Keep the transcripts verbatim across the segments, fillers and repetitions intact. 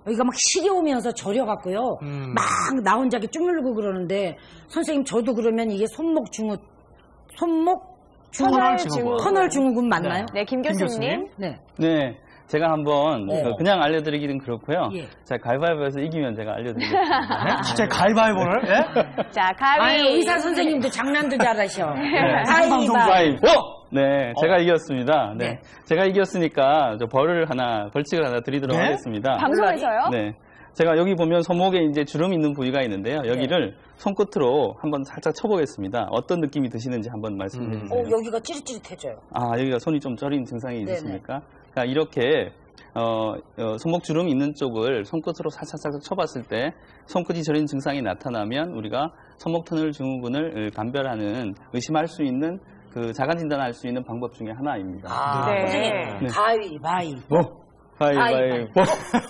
여기가 막 시려우면서 저려갖고요. 음. 막 나 혼자 이렇게 주물르고 그러는데 선생님 저도 그러면 이게 손목 증후, 손목 터널 증후군. 터널 증후군 맞나요? 네, 김 김 교수님. 교수님. 네. 네. 제가 한번 네. 그냥 알려드리기는 그렇고요. 예. 제가 가위바위보에서 이기면 제가 알려드리겠습니다. 네? 진짜 가위바위보를? 예? 자, 가위. 아니, 의사 선생님도 장난도 잘하셔. 네. 가위바위보. 가위바위보! 네, 제가 이겼습니다. 네. 네. 제가 이겼으니까 저 벌을 하나, 벌칙을 하나 드리도록 네? 하겠습니다. 방송에서요? 네. 제가 여기 보면 손목에 이제 주름 있는 부위가 있는데요. 여기를 손끝으로 한번 살짝 쳐보겠습니다. 어떤 느낌이 드시는지 한번 말씀해 음. 주세요. 어, 여기가 찌릿찌릿해져요. 아, 여기가 손이 좀 저린 증상이 네네. 있으십니까? 그러니까 이렇게 어, 어, 손목 주름 있는 쪽을 손끝으로 살짝살짝 쳐봤을 때 손끝이 저린 증상이 나타나면 우리가 손목 터널 증후군을 감별하는 의심할 수 있는 그 자가 진단할 수 있는 방법 중에 하나입니다. 아, 네. 선생님. 네. 가위바위보. 뭐? 가위바위보.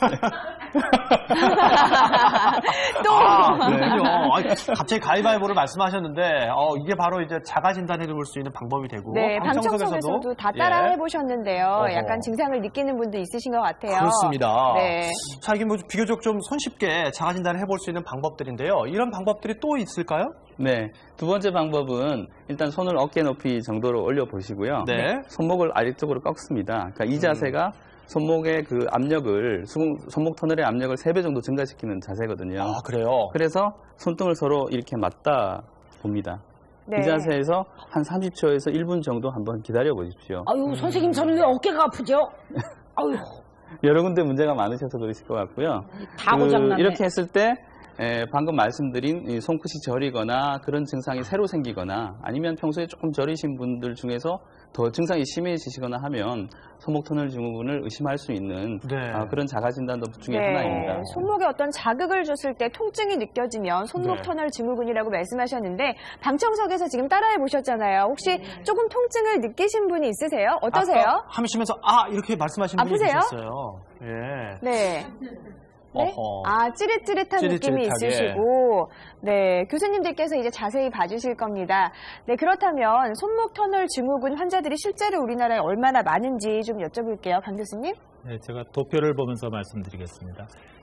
또. 아, 그래요? 아니, 갑자기 가위바위보를 말씀하셨는데, 어, 이게 바로 이제 자가 진단해 볼 수 있는 방법이 되고. 네, 방청석에서도 다 따라 예. 해보셨는데요. 어허. 약간 증상을 느끼는 분도 있으신 것 같아요. 그렇습니다. 네. 자, 이게 뭐 비교적 좀 손쉽게 자가 진단을 해볼 수 있는 방법들인데요. 이런 방법들이 또 있을까요? 네. 두 번째 방법은 일단 손을 어깨 높이 정도로 올려 보시고요. 네. 손목을 아래쪽으로 꺾습니다. 그러니까 이 자세가 손목의 그 압력을, 손목 터널의 압력을 세 배 정도 증가시키는 자세거든요. 아, 그래요? 그래서 손등을 서로 이렇게 맞다 봅니다. 네. 이 자세에서 한 삼십 초에서 일 분 정도 한번 기다려 보십시오. 아유, 선생님 저는 왜 어깨가 아프죠? 아유, 여러 군데 문제가 많으셔서 그러실 것 같고요. 다 고장나네. 이렇게 했을 때 에, 방금 말씀드린 이 손끝이 저리거나 그런 증상이 새로 생기거나 아니면 평소에 조금 저리신 분들 중에서 더 증상이 심해지시거나 하면 손목 터널 증후군을 의심할 수 있는 네. 아, 그런 자가 진단도 중에 네. 하나입니다. 손목에 어떤 자극을 줬을 때 통증이 느껴지면 손목 네. 터널 증후군이라고 말씀하셨는데 방청석에서 지금 따라해 보셨잖아요. 혹시 조금 통증을 느끼신 분이 있으세요? 어떠세요? 아까 하시면서 아 이렇게 말씀하신 분이 아프세요? 계셨어요. 예. 네. 네? 어허. 아, 찌릿찌릿한 느낌이 찌릿찌릿하게. 있으시고, 네, 교수님들께서 이제 자세히 봐주실 겁니다. 네, 그렇다면 손목 터널 증후군 환자들이 실제로 우리나라에 얼마나 많은지 좀 여쭤볼게요, 강 교수님. 네, 제가 도표를 보면서 말씀드리겠습니다.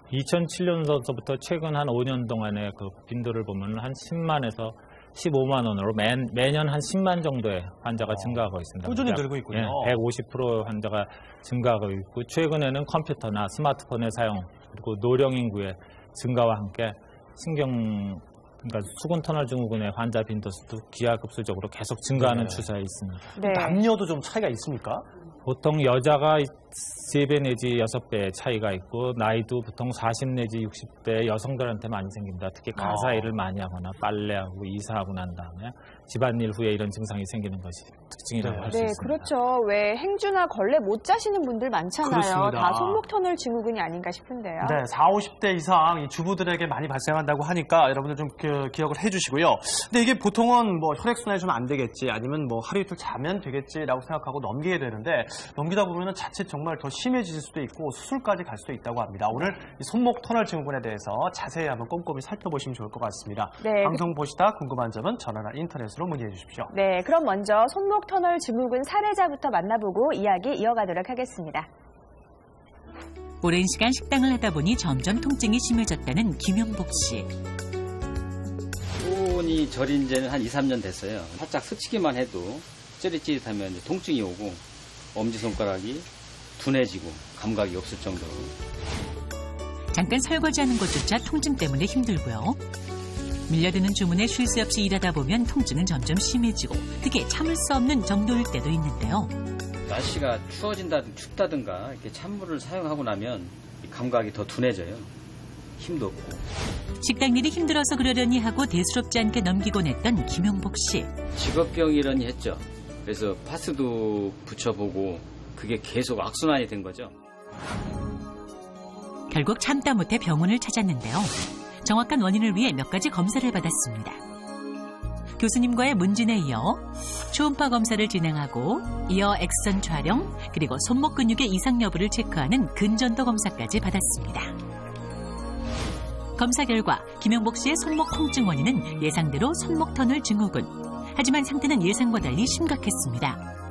이천칠 년서부터 최근 한 오 년 동안의 그 빈도를 보면 한 십만에서 십오만 원으로 매, 매년 한 십만 정도의 환자가 증가하고 있습니다. 꾸준히 그러니까, 늘고 있군요. 예, 백오십 퍼센트 환자가 증가하고 있고 최근에는 컴퓨터나 스마트폰의 사용 그리고 노령 인구의 증가와 함께 신경 그러니까 수근 터널 증후군의 환자 빈도수도 기하급수적으로 계속 증가하는 네. 추세에 있습니다. 네. 남녀도 좀 차이가 있습니까? 보통 여자가 세 배 내지 여섯 배 차이가 있고 나이도 보통 사십 내지 육십 대 여성들한테 많이 생깁니다. 특히 가사 일을 많이 하거나 빨래하고 이사하고 난 다음에 집안일 후에 이런 증상이 생기는 것이 특징이라고 할 수 네, 있습니다. 그렇죠. 왜 행주나 걸레 못 짜시는 분들 많잖아요. 그렇습니다. 다 손목 터널 증후군이 아닌가 싶은데요. 네, 사오십 대 이상 이 주부들에게 많이 발생한다고 하니까 여러분들 좀 그, 기억을 해주시고요. 근데 이게 보통은 뭐 혈액순환이 좀 안 되겠지 아니면 뭐 하루 이틀 자면 되겠지라고 생각하고 넘기게 되는데 넘기다 보면은 자칫 정말 더 심해질 수도 있고 수술까지 갈 수도 있다고 합니다. 오늘 이 손목 터널 증후군에 대해서 자세히 한번 꼼꼼히 살펴보시면 좋을 것 같습니다. 네. 방송 보시다 궁금한 점은 전화나 인터넷으로 문의해 주십시오. 네, 그럼 먼저 손목 터널 증후군 사례자부터 만나보고 이야기 이어가도록 하겠습니다. 오랜 시간 식당을 하다 보니 점점 통증이 심해졌다는 김영복 씨. 손이 저린 지는 한 이, 삼 년 됐어요. 살짝 스치기만 해도 찌릿찌릿하면 이제 통증이 오고 엄지손가락이 둔해지고 감각이 없을 정도로. 잠깐 설거지하는 것조차 통증 때문에 힘들고요. 밀려드는 주문에 쉴 새 없이 일하다 보면 통증은 점점 심해지고 그게 참을 수 없는 정도일 때도 있는데요. 날씨가 추워진다든 춥다든가 이렇게 찬물을 사용하고 나면 이 감각이 더 둔해져요. 힘도 없고. 식당 일이 힘들어서 그러려니 하고 대수롭지 않게 넘기곤 했던 김영복 씨. 직업병이려니 했죠. 그래서 파스도 붙여보고 그게 계속 악순환이 된 거죠. 결국 참다 못해 병원을 찾았는데요. 정확한 원인을 위해 몇 가지 검사를 받았습니다. 교수님과의 문진에 이어 초음파 검사를 진행하고 이어 엑선 촬영 그리고 손목 근육의 이상 여부를 체크하는 근전도 검사까지 받았습니다. 검사 결과 김영복 씨의 손목 통증 원인은 예상대로 손목 터널 증후군. 하지만 상태는 예상과 달리 심각했습니다.